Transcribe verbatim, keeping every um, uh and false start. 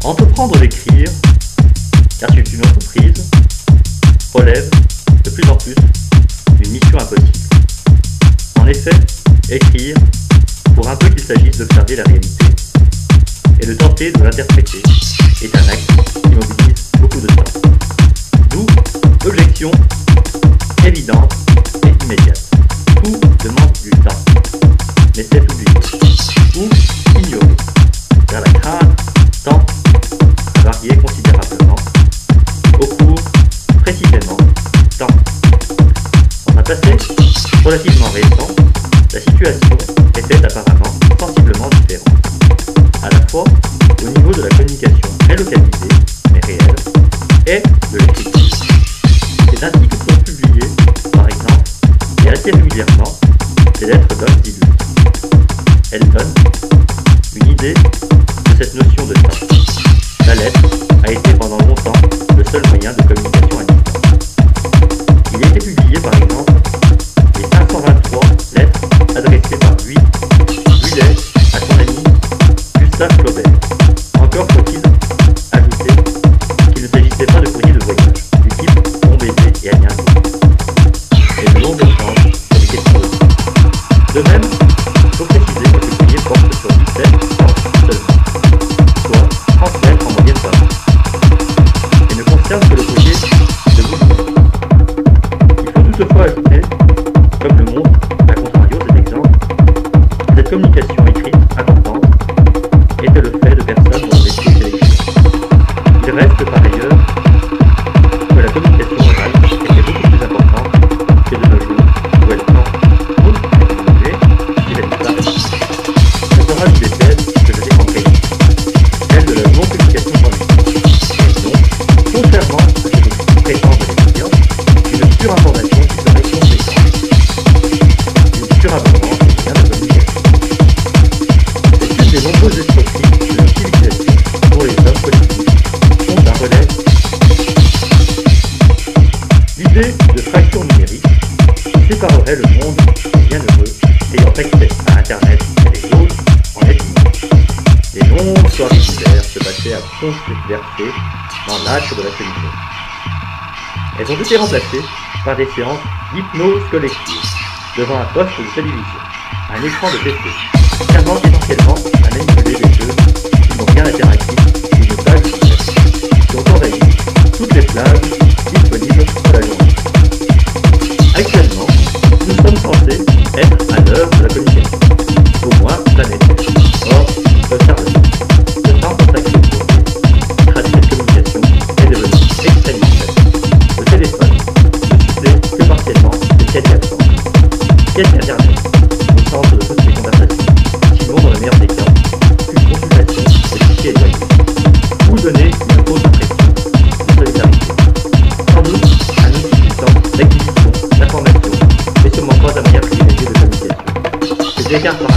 Entreprendre d'écrire, car c'est une entreprise, relève de plus en plus d'une mission impossible. En effet, écrire, pour un peu qu'il s'agisse d'observer la réalité et de tenter de l'interpréter, est un acte qui mobilise beaucoup de temps. D'où l'objection évidente et immédiate. Tout demande du temps, mais c'est oublié ou ignoré, car la crainte tend à varier considérablement au cours précisément temps. Dans un passé relativement récent, la situation était apparemment sensiblement différente, à la fois au niveau de la communication très localisée, mais réelle, et de l'écriture. C'est ainsi que sont publiées, par exemple, et assez régulièrement, des lettres d'hommes illustres. Elles donnent une idée de cette notion de temps. La lettre a été pendant longtemps le seul moyen de communication à distance. Il a été publié, par exemple, les cinq cent vingt-trois lettres adressées par lui, Buller, à son ami Gustave Flaubert. Encore faut-il ajouter qu'il ne s'agissait pas de courrier de voyage, du type bon baiser et à bientôt, et de longs échanges sur des questions de temps. De même, il faut préciser que ce courrier porte sur dix-sept portes seulement, soit trente lettres en moyenne par an, et ne concerne que le courrier de vous. Il faut toutefois ajouter, comme le montre à contrario cet exemple, que cette communication écrite importante était le fait de personnes dont le métier était l'écriture. Il reste par ailleurs que la communication orale était beaucoup plus importante que de nos jours, où elle tend, outre être bougée, qu'il est disparaît. Ce sera une des thèses que je défendrai, celle de la non-communication par l'écrit. Et donc, contrairement à ce que prétendent les médias, une surinformation qui serait conséquente. Une surabondance des moyens de communication. C'est une des nombreuses escroqueries de la civilisation pour les hommes politiques sont un relais. L'idée de fracture numérique qui séparerait le monde des bienheureux ayant accès à Internet et les autres en est immense. Les longues soirées d'hiver se passaient à converser dans l'âtre de la solitude. Elles ont été remplacées par des séances d'hypnose collective devant un poste de télévision, un écran de P C, servant essentiellement à manipuler des jeux qui n'ont rien d'interactif ou une page qui ont envahi toutes les plages disponibles pour la journée. Actuellement, nous sommes censés être à l'heure de la communication, au moins planétaire. Or, l'observation, le temps consacré au traduit cette communication est devenu extrêmement faible. Le téléphone ne supplée que partiellement les quêtes absentes. Qu'est-ce qu'Internet au centre de toutes ces conversations, sinon dans le meilleur des cas, une consultation de fichiers éloignés, ou donner une fausse impression de solidarité. Sans doute un outil puissant d'acquisition d'informations, mais sûrement pas un moyen privilégié de communication. Je décarte